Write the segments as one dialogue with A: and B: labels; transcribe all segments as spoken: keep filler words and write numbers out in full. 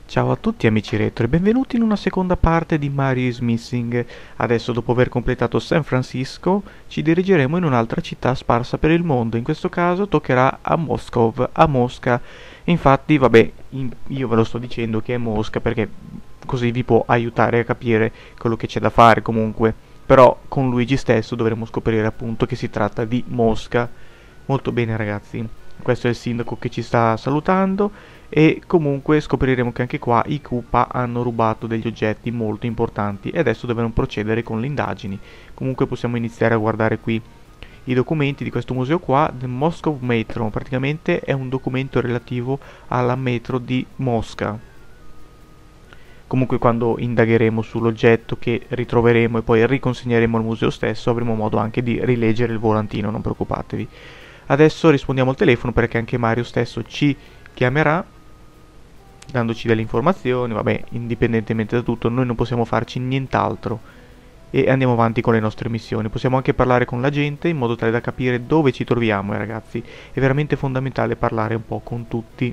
A: Ciao a tutti amici retro e benvenuti in una seconda parte di Mario is Missing. Adesso, dopo aver completato San Francisco, ci dirigeremo in un'altra città sparsa per il mondo. In questo caso toccherà a Moscov, a Mosca. Infatti, vabbè, in- io ve lo sto dicendo che è Mosca perché così vi può aiutare a capire quello che c'è da fare comunque. Però con Luigi stesso dovremo scoprire appunto che si tratta di Mosca. Molto bene ragazzi, questo è il sindaco che ci sta salutando e comunque scopriremo che anche qua i Koopa hanno rubato degli oggetti molto importanti e adesso devono procedere con le indagini. Comunque possiamo iniziare a guardare qui i documenti di questo museo qua, del Moscow Metro, praticamente è un documento relativo alla metro di Mosca. Comunque quando indagheremo sull'oggetto che ritroveremo e poi riconsegneremo al museo stesso avremo modo anche di rileggere il volantino, non preoccupatevi. Adesso rispondiamo al telefono perché anche Mario stesso ci chiamerà dandoci delle informazioni. Vabbè, indipendentemente da tutto, noi non possiamo farci nient'altro e andiamo avanti con le nostre missioni. Possiamo anche parlare con la gente in modo tale da capire dove ci troviamo, eh, ragazzi. È veramente fondamentale parlare un po' con tutti.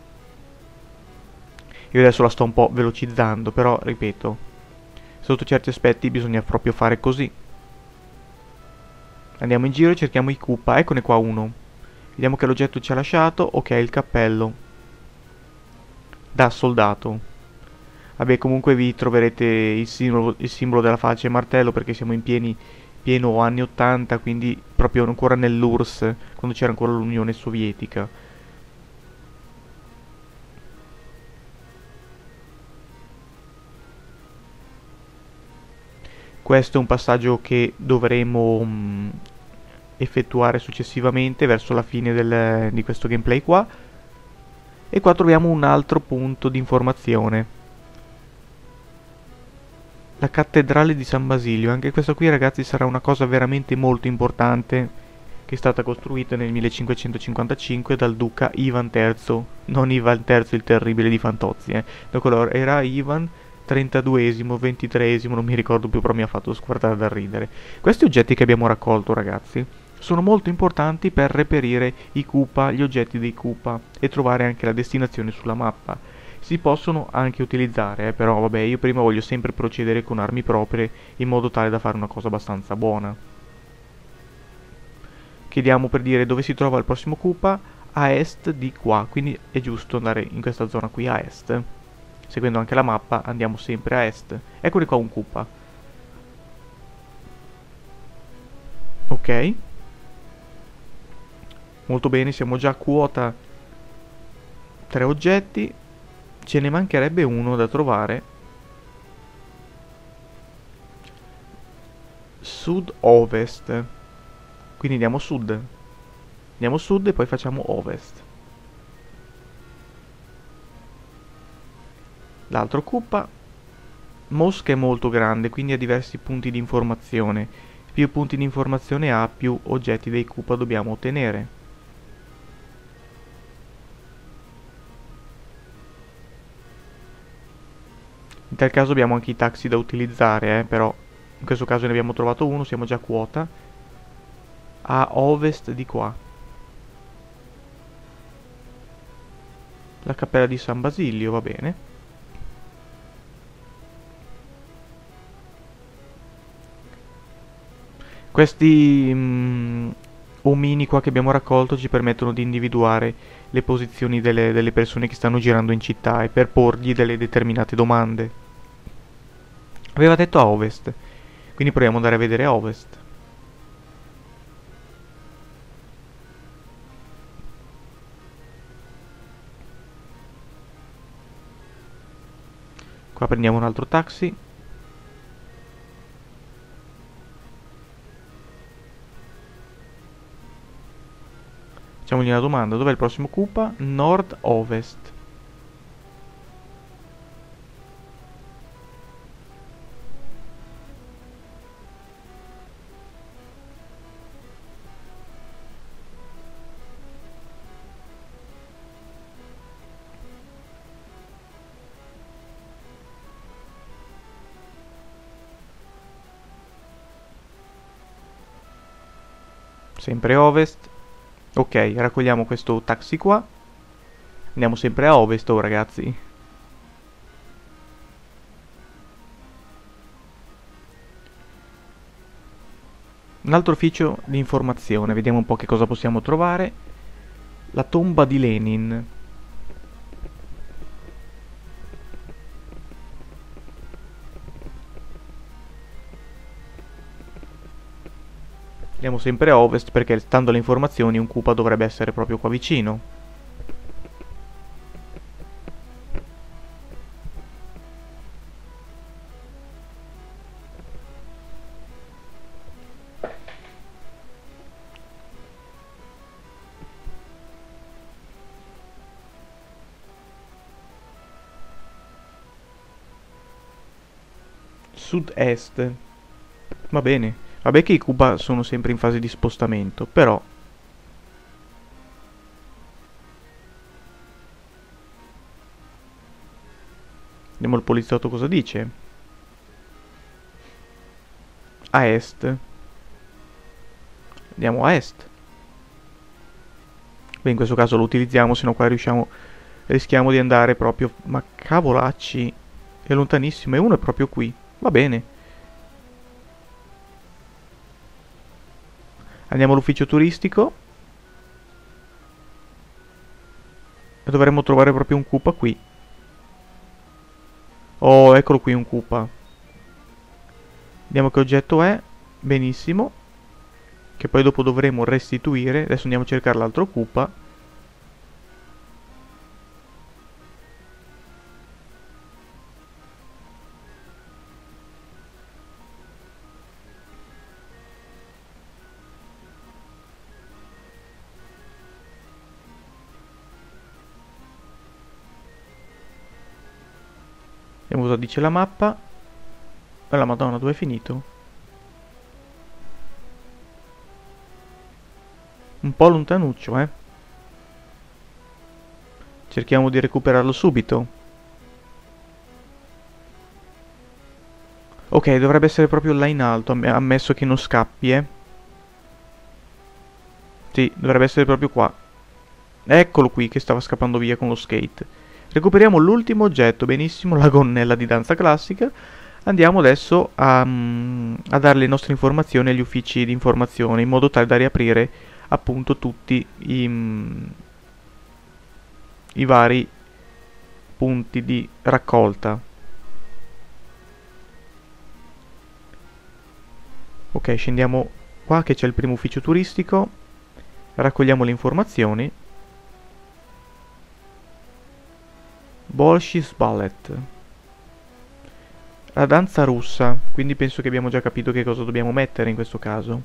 A: Io adesso la sto un po' velocizzando, però ripeto, sotto certi aspetti bisogna proprio fare così. Andiamo in giro e cerchiamo i Koopa. Eccone qua uno. Vediamo che l'oggetto ci ha lasciato. Ok, il cappello da soldato. Vabbè, comunque vi troverete il simbolo, il simbolo della falce e martello perché siamo in pieni, pieno anni ottanta, quindi proprio ancora nell'U R S S, quando c'era ancora l'Unione Sovietica. Questo è un passaggio che dovremo mh, effettuare successivamente verso la fine del, di questo gameplay qua. E qua troviamo un altro punto di informazione. La cattedrale di San Basilio, anche questa qui ragazzi sarà una cosa veramente molto importante che è stata costruita nel millecinquecentocinquantacinque dal duca Ivan terzo, non Ivan terzo il terribile di Fantozzi, eh. Da quello era Ivan trentaduesimo, ventitreesimo, non mi ricordo più, però mi ha fatto squartare da ridere. Questi oggetti che abbiamo raccolto ragazzi sono molto importanti per reperire i Koopa, gli oggetti dei Koopa e trovare anche la destinazione sulla mappa. Si possono anche utilizzare, eh, però vabbè, io prima voglio sempre procedere con armi proprie in modo tale da fare una cosa abbastanza buona. Chiediamo per dire dove si trova il prossimo Koopa, a est di qua, quindi è giusto andare in questa zona qui a est. Seguendo anche la mappa andiamo sempre a est. Eccoli qua un Koopa. Ok. Molto bene, siamo già a quota tre oggetti. Ce ne mancherebbe uno da trovare. Sud-ovest. Quindi andiamo sud. Andiamo sud e poi facciamo ovest. L'altro Koopa. Mosca è molto grande, quindi ha diversi punti di informazione. Più punti di informazione ha, più oggetti dei Koopa dobbiamo ottenere. In tal caso abbiamo anche i taxi da utilizzare, eh, però in questo caso ne abbiamo trovato uno, siamo già a quota. A ovest di qua. La cappella di San Basilio, va bene. Questi mm, omini qua che abbiamo raccolto ci permettono di individuare le posizioni delle, delle persone che stanno girando in città e per porgli delle determinate domande. Aveva detto a ovest, quindi proviamo ad andare a vedere a ovest. Qua prendiamo un altro taxi. Facciamogli una domanda, dov'è il prossimo Koopa? Nord-ovest. Sempre ovest. Ok, raccogliamo questo taxi qua. Andiamo sempre a ovest, oh ragazzi. Un altro ufficio di informazione, vediamo un po' che cosa possiamo trovare. La tomba di Lenin. Andiamo sempre a ovest perché, stando alle informazioni, un Koopa dovrebbe essere proprio qua vicino. Sud-est. Va bene. Vabbè che i Koopa sono sempre in fase di spostamento, però... Vediamo il poliziotto cosa dice. A est. Andiamo a est. Beh, in questo caso lo utilizziamo, se no qua riusciamo... Rischiamo di andare proprio... Ma cavolacci! È lontanissimo, e uno è proprio qui. Va bene. Andiamo all'ufficio turistico. E dovremmo trovare proprio un Koopa qui. Oh, eccolo qui un Koopa. Vediamo che oggetto è. Benissimo. Che poi dopo dovremo restituire. Adesso andiamo a cercare l'altro Koopa. Vediamo cosa dice la mappa. E la madonna, dove è finito? Un po' lontanuccio, eh. Cerchiamo di recuperarlo subito. Ok, dovrebbe essere proprio là in alto, ammesso che non scappi, eh. Sì, dovrebbe essere proprio qua. Eccolo qui che stava scappando via con lo skate. Recuperiamo l'ultimo oggetto, benissimo, la gonnella di danza classica. Andiamo adesso a, mm, a dare le nostre informazioni agli uffici di informazione, in modo tale da riaprire appunto tutti i, mm, i vari punti di raccolta. Ok, scendiamo qua che c'è il primo ufficio turistico, raccogliamo le informazioni. Bolshis Ballet. La danza russa, quindi penso che abbiamo già capito che cosa dobbiamo mettere in questo caso.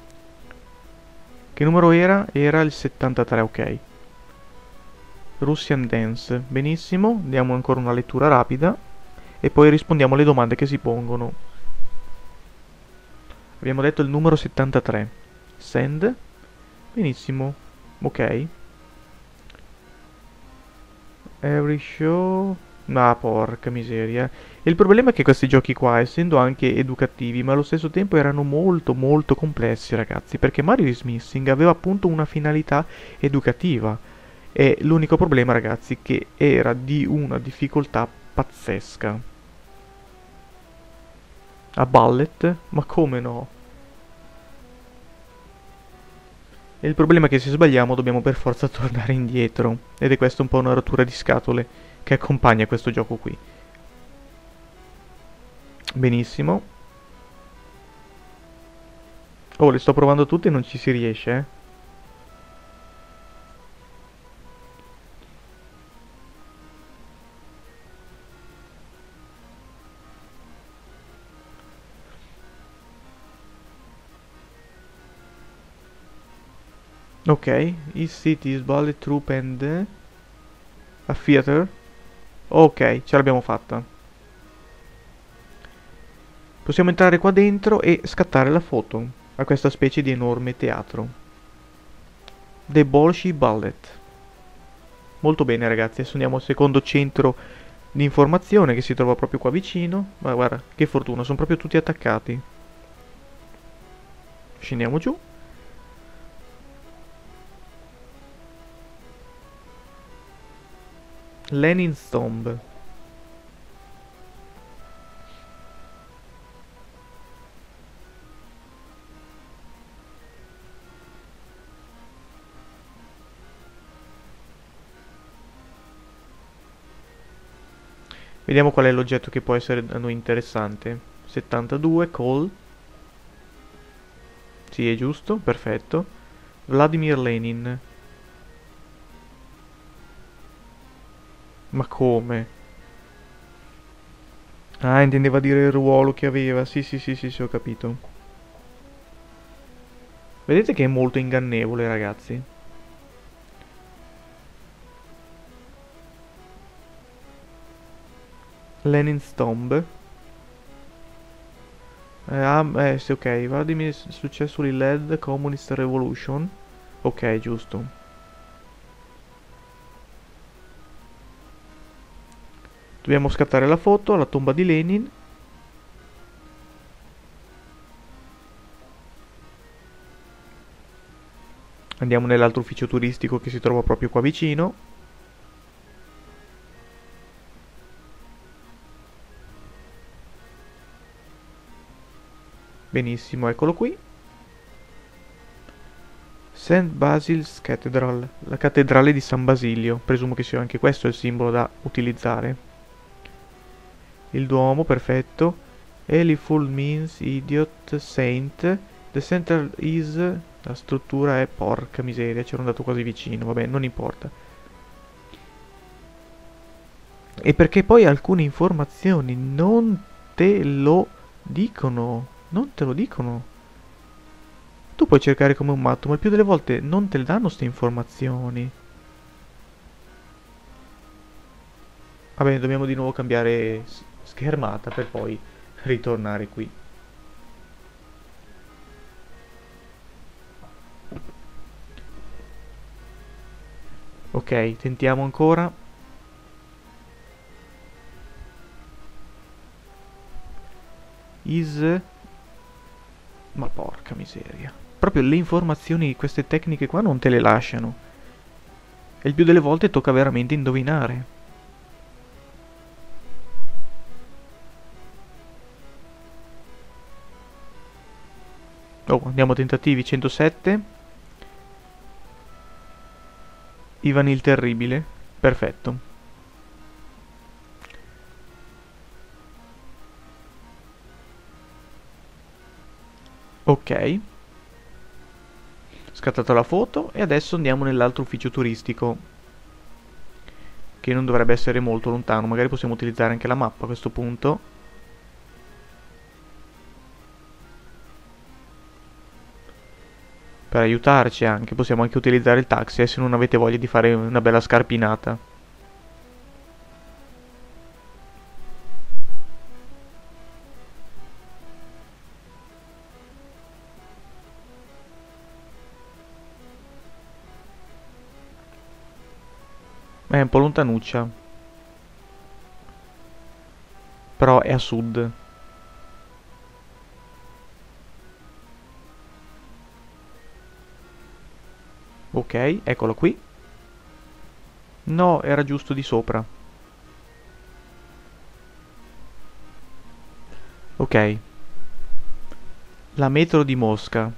A: Che numero era? Era il settantatré, ok. Russian Dance, benissimo, diamo ancora una lettura rapida e poi rispondiamo alle domande che si pongono. Abbiamo detto il numero settantatré. Send. Benissimo, ok. Every show... Ah, porca miseria. Il problema è che questi giochi qua, essendo anche educativi, ma allo stesso tempo erano molto molto complessi, ragazzi, perché Mario is Missing aveva appunto una finalità educativa. E l'unico problema, ragazzi, che era di una difficoltà pazzesca. A Ballet? Ma come no? E il problema è che se sbagliamo dobbiamo per forza tornare indietro. Ed è questa un po' una rottura di scatole che accompagna questo gioco qui. Benissimo. Oh, le sto provando tutte e non ci si riesce, eh. Ok, East Cities, Ballet Troupe and... uh, a Theater. Ok, ce l'abbiamo fatta. Possiamo entrare qua dentro e scattare la foto a questa specie di enorme teatro. The Bolshoi Ballet. Molto bene, ragazzi, adesso andiamo al secondo centro di informazione che si trova proprio qua vicino. Ma guarda, che fortuna, sono proprio tutti attaccati. Scendiamo giù. Lenin's Tomb. Vediamo qual è l'oggetto che può essere a noi interessante. settantadue, call. Sì, è giusto, perfetto. Vladimir Lenin. Ma come? Ah, intendeva dire il ruolo che aveva. Sì, sì, sì, sì, sì, ho capito. Vedete che è molto ingannevole, ragazzi. Lenin's Tomb. Eh, ah, eh, sì, ok. Vladimir successfully led Communist Revolution. Ok, giusto. Dobbiamo scattare la foto alla tomba di Lenin. Andiamo nell'altro ufficio turistico che si trova proprio qua vicino. Benissimo, eccolo qui. Saint Basil's Cathedral, la cattedrale di San Basilio. Presumo che sia anche questo il simbolo da utilizzare. Il Duomo, perfetto. Eliphul means idiot saint. The center is... La struttura è... Porca miseria, c'ero andato quasi vicino. Vabbè, non importa. E perché poi alcune informazioni non te lo dicono. Non te lo dicono. Tu puoi cercare come un matto, ma il più delle volte non te le danno queste informazioni. Vabbè, dobbiamo di nuovo cambiare schermata per poi ritornare qui. Ok, tentiamo ancora. Is... Ma porca miseria. Proprio le informazioni di queste tecniche qua non te le lasciano. E il più delle volte tocca veramente indovinare. Oh, andiamo a tentativi. centosette. Ivan il Terribile. Perfetto. Ok. Scattato la foto e adesso andiamo nell'altro ufficio turistico. Che non dovrebbe essere molto lontano. Magari possiamo utilizzare anche la mappa a questo punto. Per aiutarci anche. Possiamo anche utilizzare il taxi eh, se non avete voglia di fare una bella scarpinata. È un po' lontanuccia. Però è a sud. Ok, eccolo qui. No, era giusto di sopra. Ok. La metro di Mosca.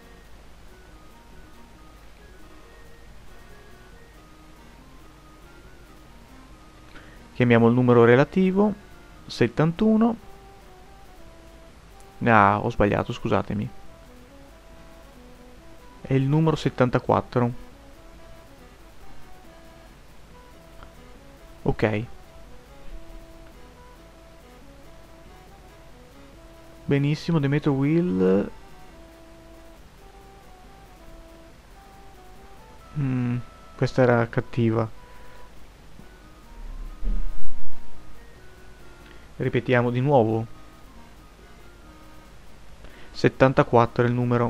A: Chiamiamo il numero relativo. settantuno. Ah, ho sbagliato, scusatemi. È il numero settantaquattro. Ok. Benissimo, The Metro Wheel. Mm, questa era cattiva. Ripetiamo di nuovo. settantaquattro è il numero.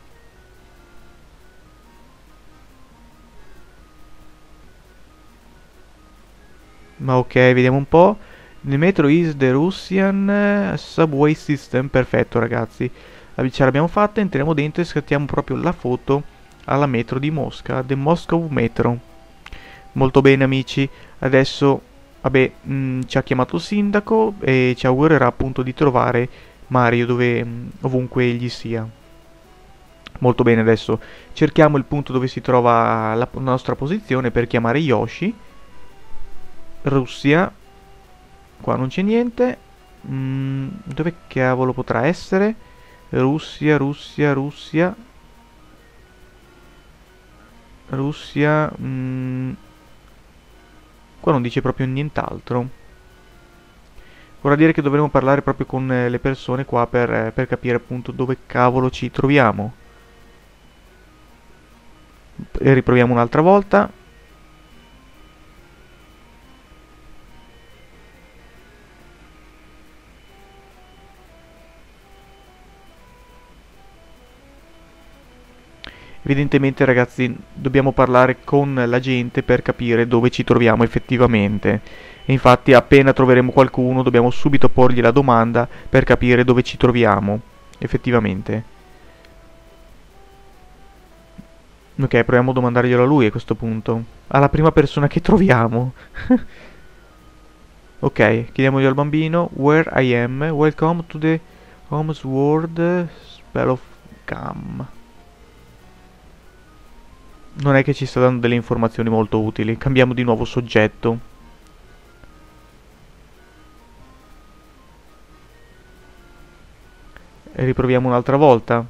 A: Ma ok, vediamo un po'. The metro is the Russian eh, subway system. Perfetto, ragazzi. Ce l'abbiamo fatta, entriamo dentro e scattiamo proprio la foto alla metro di Mosca, The Moscow Metro. Molto bene, amici. Adesso, vabbè, mh, ci ha chiamato il sindaco e ci augurerà appunto di trovare Mario dove, mh, ovunque egli sia. Molto bene, adesso cerchiamo il punto dove si trova la nostra posizione per chiamare Yoshi. Russia. Qua non c'è niente. Mm, dove cavolo potrà essere? Russia, Russia, Russia. Russia. Mm, qua non dice proprio nient'altro. Vorrà dire che dovremo parlare proprio con eh, le persone qua per, eh, per capire appunto dove cavolo ci troviamo. E riproviamo un'altra volta. Evidentemente ragazzi dobbiamo parlare con la gente per capire dove ci troviamo effettivamente. E infatti appena troveremo qualcuno dobbiamo subito porgli la domanda per capire dove ci troviamo effettivamente. Ok, proviamo a domandarglielo a lui a questo punto. Alla prima persona che troviamo. Ok, chiediamogli al bambino. Where I am. Welcome to the Home's World Spell of Gum. Non è che ci sta dando delle informazioni molto utili. Cambiamo di nuovo soggetto. E riproviamo un'altra volta.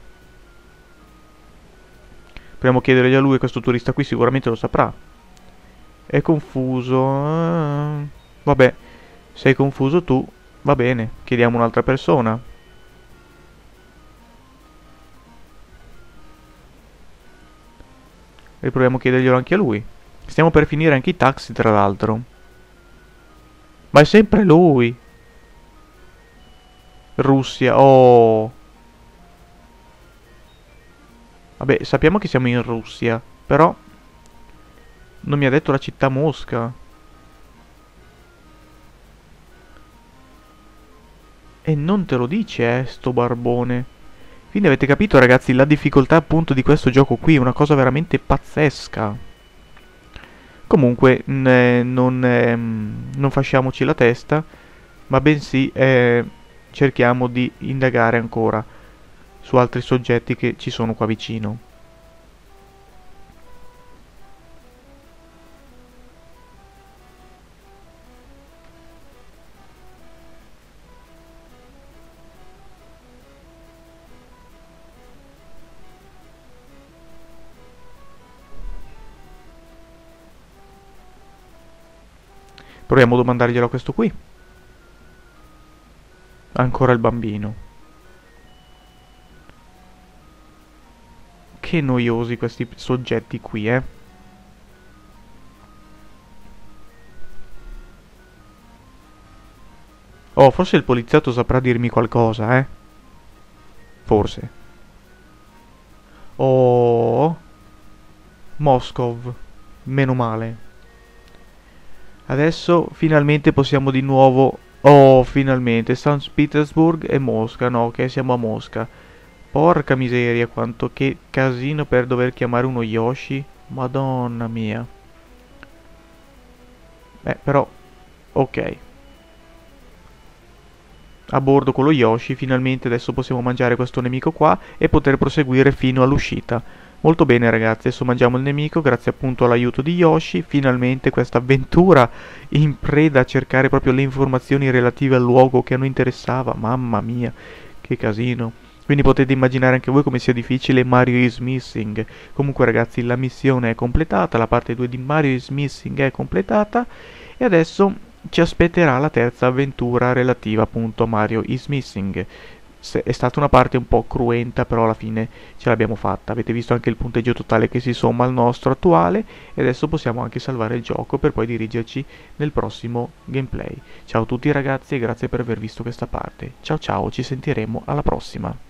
A: Proviamo a chiedergli a lui, questo turista qui sicuramente lo saprà. È confuso. Ah, vabbè, sei confuso tu. Va bene, chiediamo un'altra persona. Riproviamo a chiederglielo anche a lui. Stiamo per finire anche i taxi, tra l'altro. Ma è sempre lui. Russia, oh. Vabbè, sappiamo che siamo in Russia, però non mi ha detto la città Mosca. E non te lo dice, eh, sto barbone. Quindi avete capito, ragazzi, la difficoltà appunto di questo gioco qui, una cosa veramente pazzesca. Comunque, eh, non, eh, non fasciamoci la testa, ma bensì eh, cerchiamo di indagare ancora su altri soggetti che ci sono qua vicino. Proviamo a domandarglielo a questo qui. Ancora il bambino. Che noiosi questi soggetti qui, eh. Oh, forse il poliziotto saprà dirmi qualcosa, eh. Forse. Oh. Moscov. Meno male. Adesso finalmente possiamo di nuovo... Oh, finalmente. San Petersburg e Mosca. No, ok, siamo a Mosca. Porca miseria, quanto che casino per dover chiamare uno Yoshi. Madonna mia. Beh, però... Ok. A bordo con lo Yoshi, finalmente adesso possiamo mangiare questo nemico qua e poter proseguire fino all'uscita. Molto bene ragazzi, adesso mangiamo il nemico grazie appunto all'aiuto di Yoshi. Finalmente questa avventura in preda a cercare proprio le informazioni relative al luogo che a noi interessava. Mamma mia, che casino. Quindi potete immaginare anche voi come sia difficile Mario is Missing. Comunque ragazzi, la missione è completata, la parte due di Mario is Missing è completata e adesso ci aspetterà la terza avventura relativa appunto a Mario is Missing. È stata una parte un po' cruenta, però alla fine ce l'abbiamo fatta. Avete visto anche il punteggio totale che si somma al nostro attuale e adesso possiamo anche salvare il gioco per poi dirigerci nel prossimo gameplay. Ciao a tutti ragazzi e grazie per aver visto questa parte. Ciao ciao, ci sentiremo alla prossima.